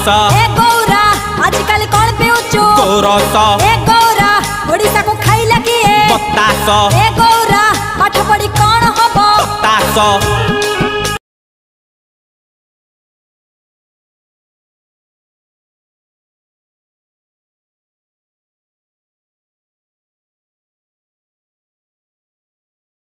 ए गौरा आजकल कौन पिउचु गोरस ए गौरा ओडिसा को खाइला किए बतास ए गौरा पाठ पढ़ी कौन हबो बतास